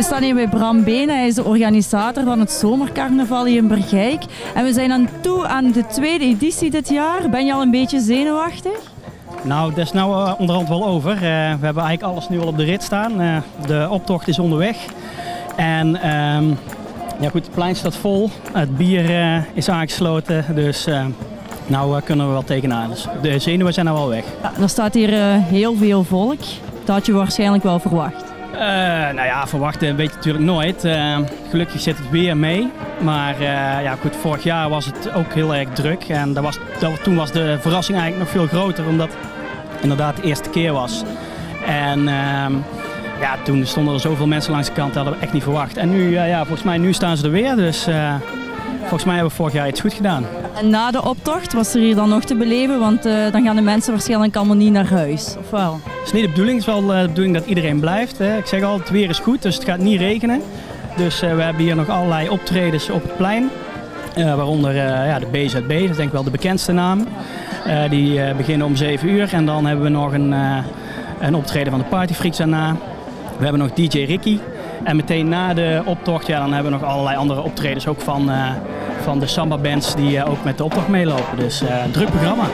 We staan hier bij Bram Benen, hij is de organisator van het zomercarnaval hier in Bergijk. En we zijn aan toe aan de tweede editie dit jaar. Ben je al een beetje zenuwachtig? Nou, dat is nou onderhand wel over. We hebben eigenlijk alles nu al op de rit staan. De optocht is onderweg. En ja goed, het plein staat vol. Het bier is aangesloten. Dus nou kunnen we wel tegenaan. Dus de zenuwen zijn nou wel weg. Ja, er staat hier heel veel volk. Dat had je waarschijnlijk wel verwacht. Nou ja, verwachten weet je natuurlijk nooit. Gelukkig zit het weer mee. Maar ja, goed, vorig jaar was het ook heel erg druk. En toen was de verrassing eigenlijk nog veel groter. Omdat het inderdaad de eerste keer was. En ja, toen stonden er zoveel mensen langs de kant. Dat hadden we echt niet verwacht. En nu, ja, volgens mij nu staan ze er weer. Dus volgens mij hebben we vorig jaar iets goed gedaan. En na de optocht was er hier dan nog te beleven? Want dan gaan de mensen waarschijnlijk allemaal niet naar huis, of wel? Dat is niet de bedoeling. Het is wel de bedoeling dat iedereen blijft. Ik zeg al, het weer is goed, dus het gaat niet regenen. Dus we hebben hier nog allerlei optredens op het plein. Waaronder ja, de BZB, dat is denk ik wel de bekendste naam. Die beginnen om 7 uur. En dan hebben we nog een optreden van de Partyfreaks daarna. We hebben nog DJ Ricky. En meteen na de optocht, ja, dan hebben we nog allerlei andere optredens. Ook van de samba bands die ook met de optocht meelopen. Dus een druk programma.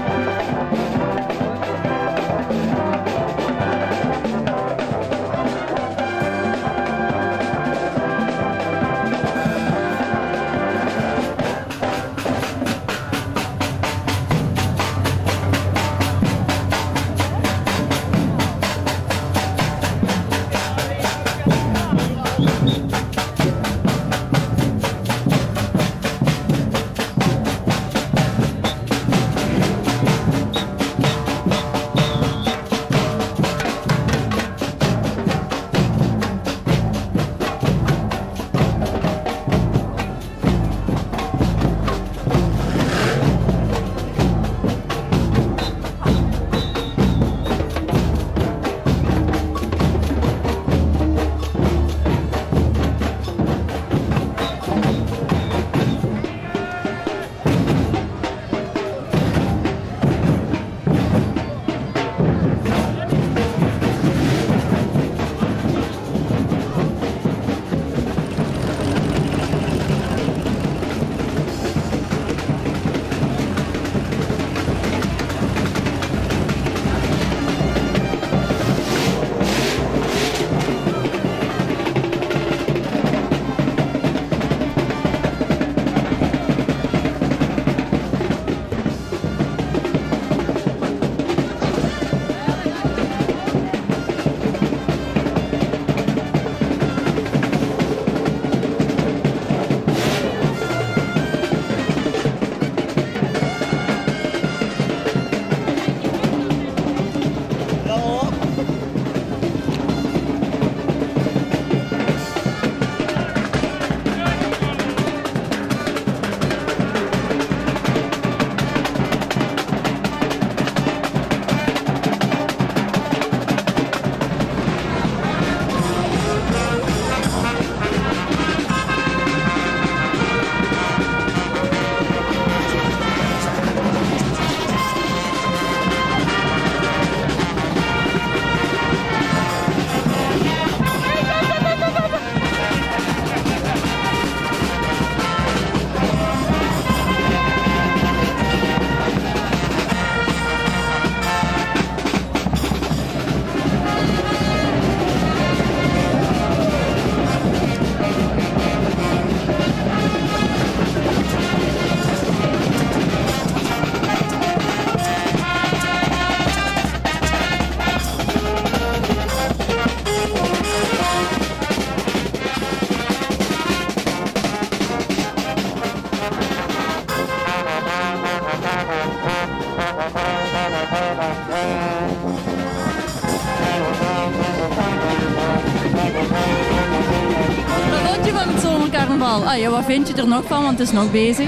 carnaval. Ah, ja, wat vind je er nog van, want het is nog bezig?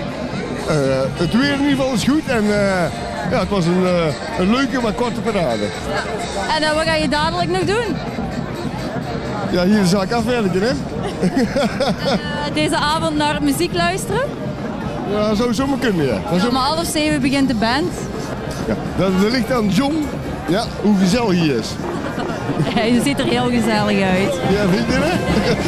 Het weer in ieder geval is goed en ja, het was een leuke maar korte parade. En wat ga je dadelijk nog doen? Ja, hier de zaak afwerken, hè? Deze avond naar muziek luisteren? Ja, zou zomaar kunnen, ja. Om 6:30 begint de band. Ja, dat ligt aan John, ja, hoe gezellig hij is. Je ziet er heel gezellig uit. Ja, vind je, hè?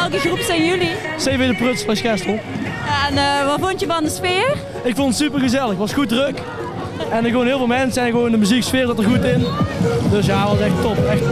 welke groep zijn jullie? CV de Pruts van Gestel. En wat vond je van de sfeer? Ik vond het super gezellig, het was goed druk. En er gewoon heel veel mensen en gewoon de muzieksfeer zat er goed in. Dus ja, het was echt top. Echt.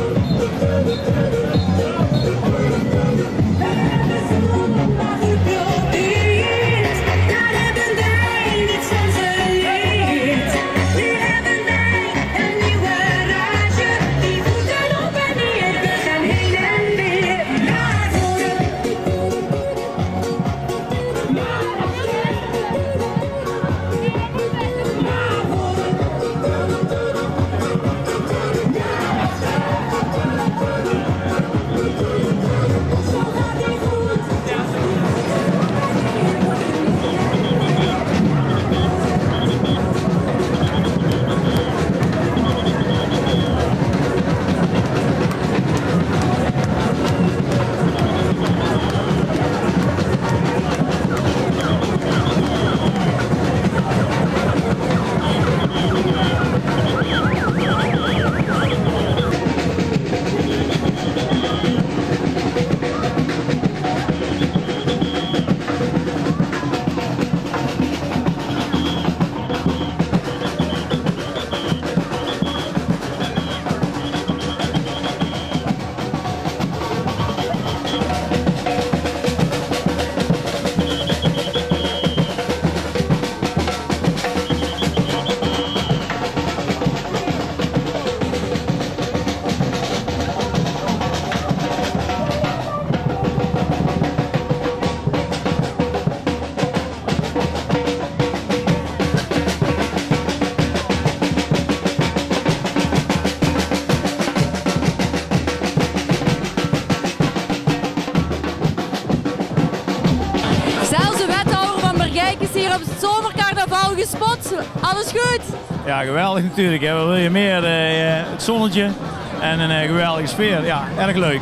Gespot, alles goed? Ja, geweldig natuurlijk. Hè. Wat wil je meer? Het zonnetje en een geweldige sfeer. Ja, erg leuk.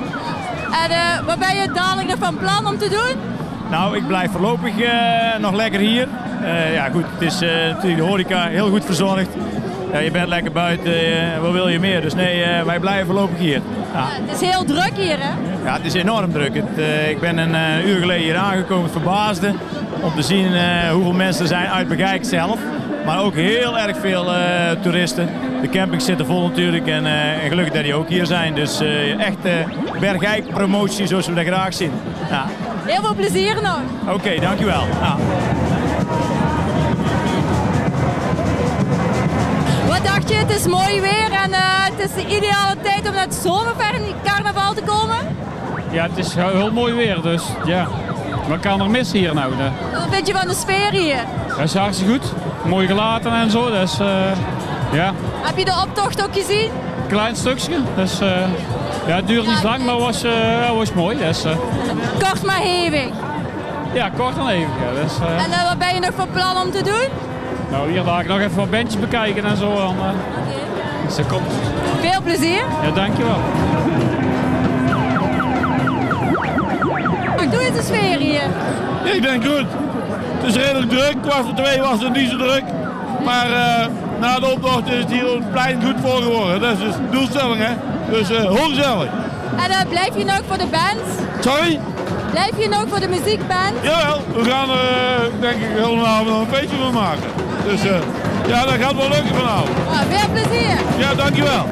En wat ben je dadelijk nog van plan om te doen? Nou, ik blijf voorlopig nog lekker hier. Ja goed, het is natuurlijk de horeca heel goed verzorgd. Je bent lekker buiten, wat wil je meer? Dus nee, wij blijven voorlopig hier. Ja. Ja, het is heel druk hier, hè? Ja, het is enorm druk. Ik ben een uur geleden hier aangekomen, het verbaasde om te zien hoeveel mensen er zijn uit Bergijk zelf. Maar ook heel erg veel toeristen. De campings zitten vol natuurlijk en gelukkig dat die ook hier zijn. Dus echt Bergijk promotie zoals we dat graag zien. Ja. Heel veel plezier nog. Oké, dankjewel. Ja. Wat dacht je? Het is mooi weer en het is de ideale tijd om naar het zomercarnaval te komen. Ja, het is heel mooi weer, dus ja. Wat kan er mis hier nou? Wat vind je van de sfeer hier? Dat is hartstikke goed. Mooi gelaten en zo, dus ja. Heb je de optocht ook gezien? Klein stukje, dus ja, het duurt niet lang, maar was mooi. Dus, kort maar hevig. Ja, kort en hevig. Ja, dus, en wat ben je nog van plan om te doen? Nou, hier ga ik nog even wat bandjes bekijken en zo. Dus dat komt. Veel plezier. Ja, dankjewel. Hoe is de sfeer hier? Ik denk goed. Het is redelijk druk. 2:15 was het niet zo druk. Maar na de optocht is het hier op het plein goed voor geworden. Dat is dus de doelstelling, hè. Dus heel gezellig. En blijf je nog voor de band? Sorry? Blijf je nog voor de muziekband? Jawel, we gaan denk ik helemaal nog een feestje van maken. Dus ja, dat gaat wel lukken vanavond. Veel plezier. Ja, dankjewel.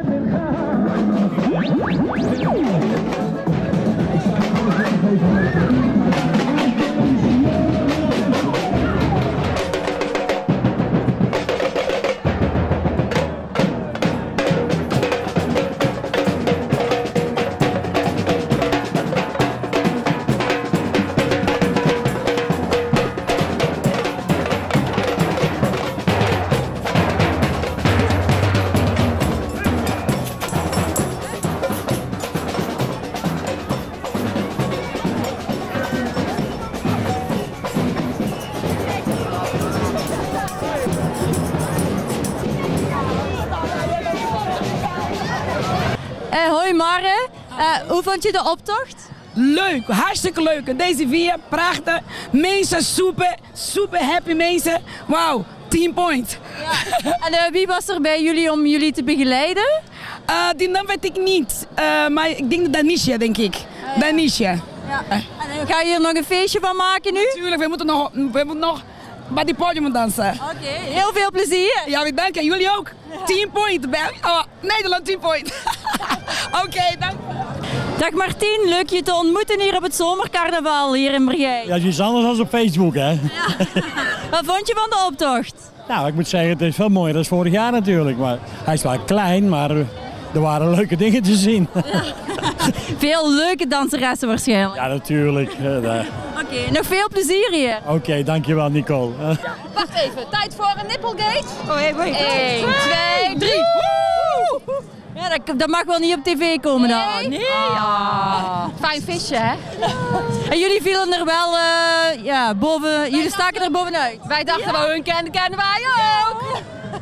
Hoi Marre, hoe vond je de optocht? Leuk, hartstikke leuk. En deze weer, prachtig. Mensen, super happy mensen. Wauw, 10 point. Ja. En wie was er bij jullie om jullie te begeleiden? Die naam weet ik niet, maar ik denk dat Danisha, denk ik. Danisje. Ja. En ga je hier nog een feestje van maken nu? Natuurlijk, we moeten nog bij die podium dansen. Oké, heel veel plezier. Ja, ik dank je. Jullie ook. 10 point. Nederland 10 point. Oké, dank. Dag Martien, leuk je te ontmoeten hier op het zomercarnaval hier in Bergijk. Ja, iets anders dan op Facebook, hè? Ja. Wat vond je van de optocht? Nou, ik moet zeggen, het is veel mooier dan vorig jaar natuurlijk. Maar hij is wel klein, maar er waren leuke dingen te zien. Ja. Veel leuke danseressen waarschijnlijk. Ja, natuurlijk. Oké, nog veel plezier hier. Oké, dankjewel Nicole. Wacht even, tijd voor een nipplegate. Oh, hey, wait. 1, 2, 3. Ja, dat mag wel niet op tv komen dan. Nee. Fijn visje, hè? En jullie vielen er wel boven, jullie staken er bovenuit. Wij dachten wel hun kennen wij ook.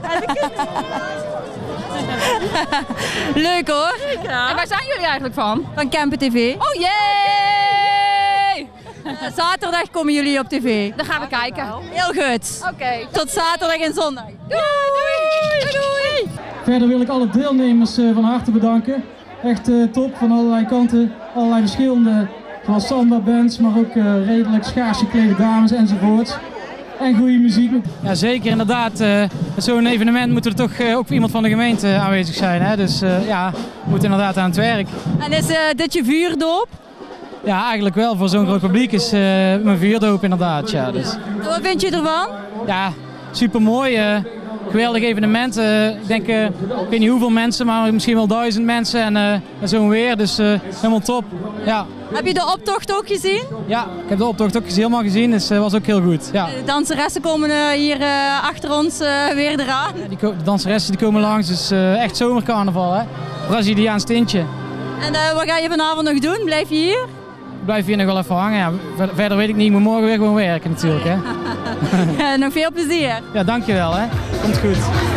Leuk hoor. Ja. En waar zijn jullie eigenlijk van? Van Campen TV. Oh jee! Zaterdag komen jullie op tv. Dan gaan we kijken. Heel goed. Oké. Tot zaterdag en zondag. Doei! Doei! Verder wil ik alle deelnemers van harte bedanken. Echt top van allerlei kanten. Allerlei verschillende, zoals samba bands, maar ook redelijk schaars geklede dames enzovoort. En goede muziek. Ja, zeker inderdaad. Met zo'n evenement moet er toch ook iemand van de gemeente aanwezig zijn. Hè? Dus ja, we moeten inderdaad aan het werk. En is dit je vuurdoop? Ja, eigenlijk wel. Voor zo'n groot publiek is mijn vuurdoop inderdaad. Ja, dus. Wat vind je ervan? Ja, supermooi. Geweldig evenement. Ik denk, ik weet niet hoeveel mensen, maar misschien wel 1000 mensen en zo'n weer. Dus helemaal top. Ja. Heb je de optocht ook gezien? Ja, ik heb de optocht ook helemaal gezien, dus dat was ook heel goed. Ja. De danseressen komen hier achter ons weer eraan. Ja, de danseressen die komen langs, dus echt zomercarnaval, hè. Braziliaans tintje. En wat ga je vanavond nog doen? Blijf je hier? Ik blijf hier nog wel even hangen. Ja. Verder weet ik niet, ik moet morgen weer gewoon werken natuurlijk. Hè. Nog veel plezier. Ja, dankjewel. Hè. Komt goed.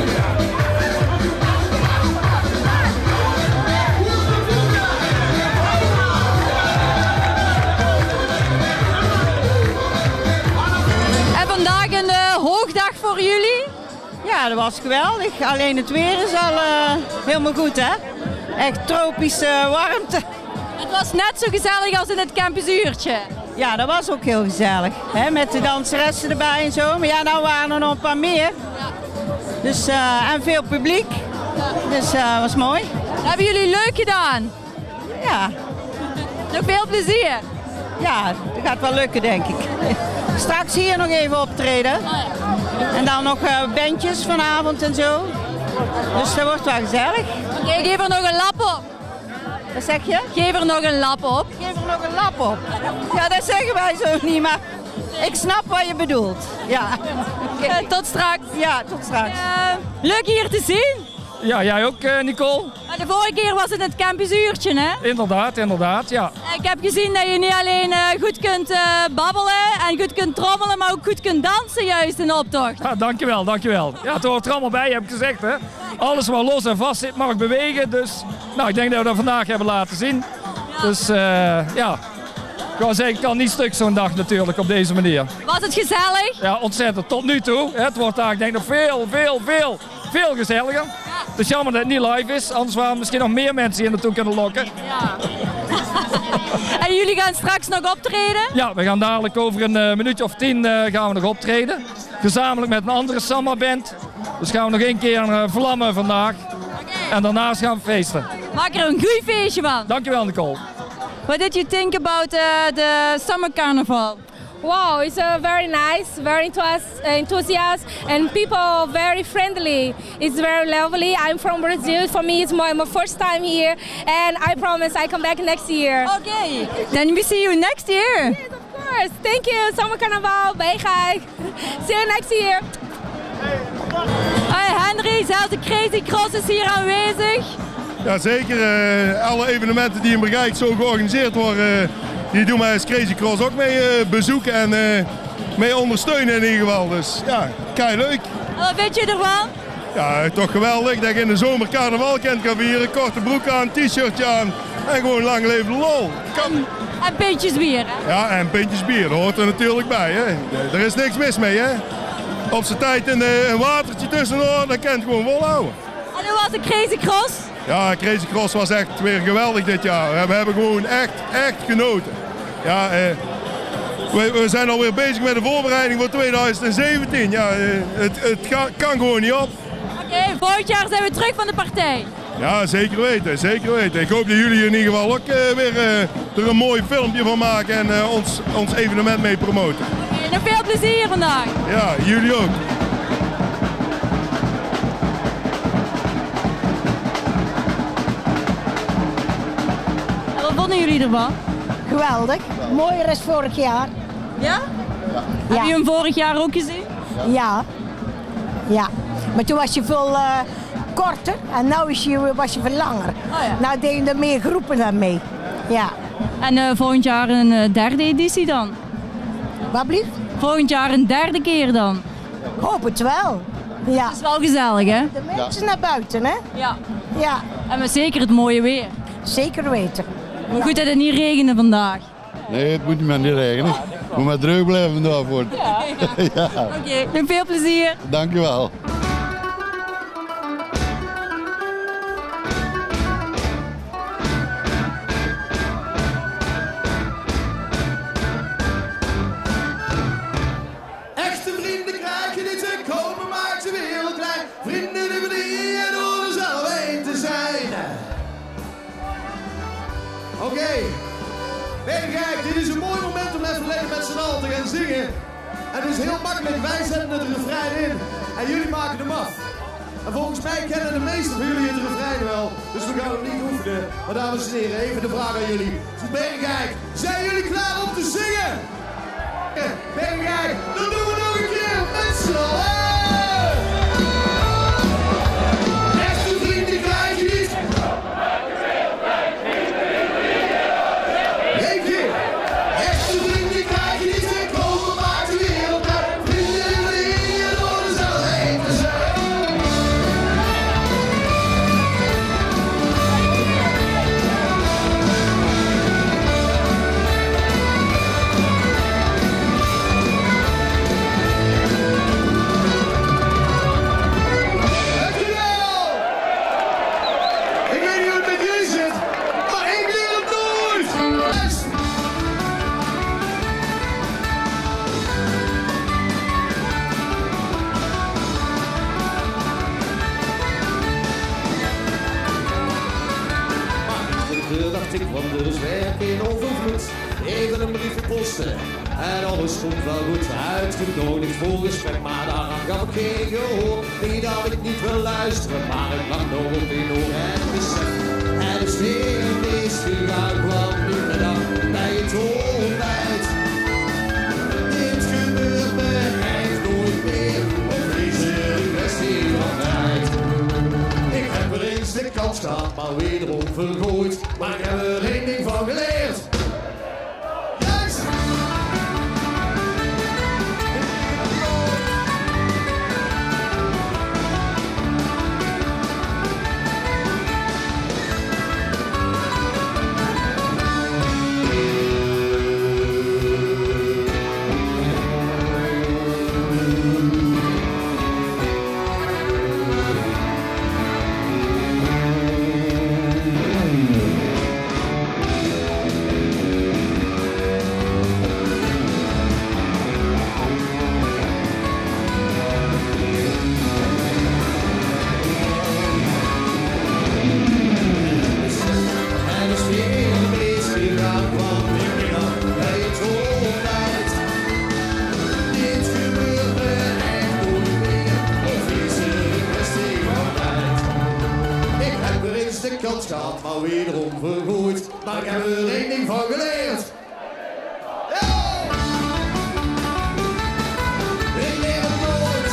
En vandaag een hoogdag voor jullie? Ja, dat was geweldig. Alleen het weer is al helemaal goed, hè? Echt tropische warmte. Het was net zo gezellig als in het campusuurtje. Ja, dat was ook heel gezellig. Hè? Met de danseressen erbij en zo. Maar ja, nou waren er nog een paar meer. Ja. Dus, en veel publiek. Ja. Dus dat was mooi. Hebben jullie leuk gedaan? Ja. Nog veel plezier? Ja, dat gaat wel lukken, denk ik. Straks hier nog even optreden. Oh ja. En dan nog bandjes vanavond en zo. Dus dat wordt wel gezellig. Oké, geef er nog een lap op. Wat zeg je? Geef er nog een lap op. Geef er nog een lap op. Ja, dat zeggen wij zo niet, maar ik snap wat je bedoelt. Ja. Tot straks. Ja, tot straks. Leuk hier te zien. Ja, jij ook, Nicole. Maar de vorige keer was het het campusuurtje, hè? Inderdaad, ja. Ik heb gezien dat je niet alleen goed kunt babbelen en goed kunt trommelen, maar ook goed kunt dansen juist in de optocht. Ja, dankjewel. Ja, het hoort er allemaal bij, heb ik gezegd, hè. Alles wat los en vast zit mag bewegen, dus nou, ik denk dat we dat vandaag hebben laten zien. Ja. Dus ja, ik wou zeggen, ik kan niet stuk zo'n dag natuurlijk op deze manier. Was het gezellig? Ja, ontzettend. Tot nu toe. Het wordt daar, ik denk nog veel gezelliger. Ja. Het is jammer dat het niet live is, anders waren er misschien nog meer mensen hier naartoe kunnen lokken. Ja. En jullie gaan straks nog optreden? Ja, we gaan dadelijk over een minuutje of 10 gaan we nog optreden. Gezamenlijk met een andere samba-band. Dus gaan we nog één keer vlammen vandaag. Okay. En daarnaast gaan we feesten. Maak er een goed feestje van. Dankjewel, Nicole. What did you think about the summer carnival? Wow, it's very nice, very enthusiastic, and people very friendly. It's very lovely. I'm from Brazil. For me, it's my first time here, and I promise I come back next year. Okay, then we see you next year. Yes, of course. Thank you. Summer Carnaval, Bergijk. See you next year. Hoi Henry, zelfs de Crazy Cross is hier aanwezig. Ja, zeker. Alle evenementen die in Bergijk zo georganiseerd worden, die doen wij als Crazy Cross ook mee bezoeken en mee ondersteunen in ieder geval. Dus ja, kei leuk. Wat vind je ervan? Ja, toch geweldig dat ik in de zomer carnaval kan vieren. Korte broek aan, t-shirtje aan en gewoon lang leven de lol. En pintjes bier, hè? Ja, en pintjes bier, dat hoort er natuurlijk bij, hè. Er is niks mis mee, hè. Op zijn tijd een watertje tussendoor, dat kan het gewoon volhouden. En hoe was de Crazy Cross? Ja, Crazy Cross was echt weer geweldig dit jaar. We hebben gewoon echt genoten. Ja, we zijn alweer bezig met de voorbereiding voor 2017. Ja, het kan gewoon niet op. Oké, volgend jaar zijn we terug van de partij. Ja, zeker weten, zeker weten. Ik hoop dat jullie in ieder geval ook weer er een mooi filmpje van maken en ons evenement mee promoten. Oké, nog veel plezier vandaag. Ja, jullie ook. En wat vonden jullie ervan? Geweldig. Mooier dan vorig jaar. Ja? Heb je hem vorig jaar ook gezien? Ja. Ja. Maar toen was je veel korter en nu was je veel langer. Oh ja. Nou deden er meer groepen dan mee. Ja. En volgend jaar een derde editie dan? Wat blieft? Volgend jaar een derde keer dan? Hoop het wel. Ja. Het is wel gezellig, hè? De mensen naar buiten, hè? Ja. Ja. En met zeker het mooie weer. Zeker weten. Maar goed dat het niet regende vandaag. Nee, het moet niet regenen. Moet maar druk blijven daarvoor. Ja. Ja. Oké, veel plezier. Dankjewel. Echte vrienden krijg je niet te kopen, maakt de wereld klein. Vrienden die verdienen door er zelf heen te zijn. Oké. Kijk, dit is een mooi moment om even lekker met z'n allen te gaan zingen. En het is heel makkelijk, wij zetten het refrein in en jullie maken hem af. En volgens mij kennen de meesten van jullie het refrein wel, dus we gaan hem niet oefenen. Maar dames en heren, even de vraag aan jullie. Bergijk, zijn jullie klaar om te zingen? Bergijk, dan doen we nog een keer met z'n allen. Echte vrienden krijg je niet. Echte vrienden krijg je niet te kopen, maakt de wereld klein. Vrienden die verdienen door er zelf heen te zijn. Dankjewel! Ik weet niet hoe het met jullie zit, maar ik leer het nooit! Dacht ik, want er is werk in overvloed. Even een briefje posten en alles komt wel goed. Uitgenodigd voor gesprek, maar daaraan gaf ik geen gehoor. Niet dat ik niet wil luisteren, maar ik lag nog op in oor en besef. Er is weer een misgegaan, kwam nu de dag bij het ontbijt. Dit gebeurt me echt nooit meer, of is er een kwestie van tijd? Ik heb er eens de kans gehad, maar wederom vergooid. Maar ik heb er één ding van geleerd. Juist! Kans gehad, maar wederom vergooid. Maar ik heb er één ding van geleerd. Ik leer het nooit.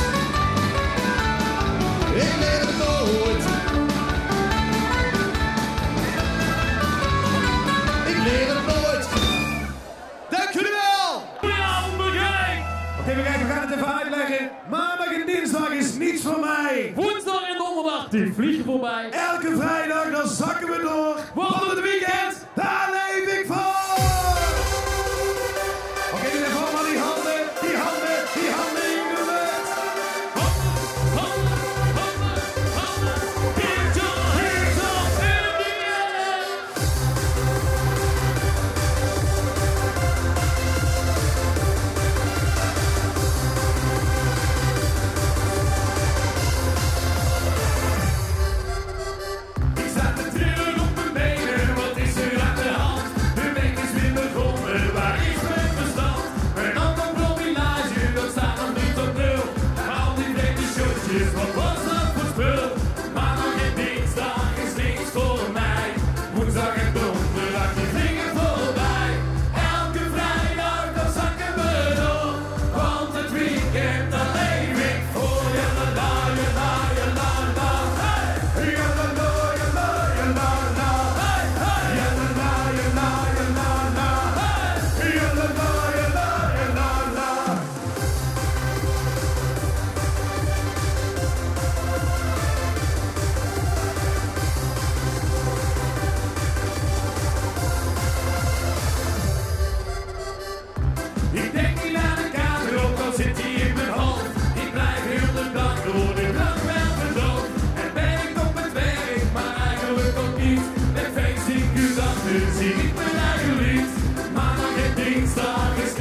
Ik leer het nooit. Ik leer het nooit. Dank jullie wel. Goedenavond, Bergijk. Oké, Bergijk, we gaan het even uitleggen. Maandag en dinsdag is niets voor mij. Woensdag en donderdag, die vliegen voorbij. Elke vrijdag, dan zakken we door. Want het weekend, daar leef ik voor. Oké, jullie hebben allemaal die handen in de lucht. Handen, handen, handen, handen. Get your hands up dinsdag is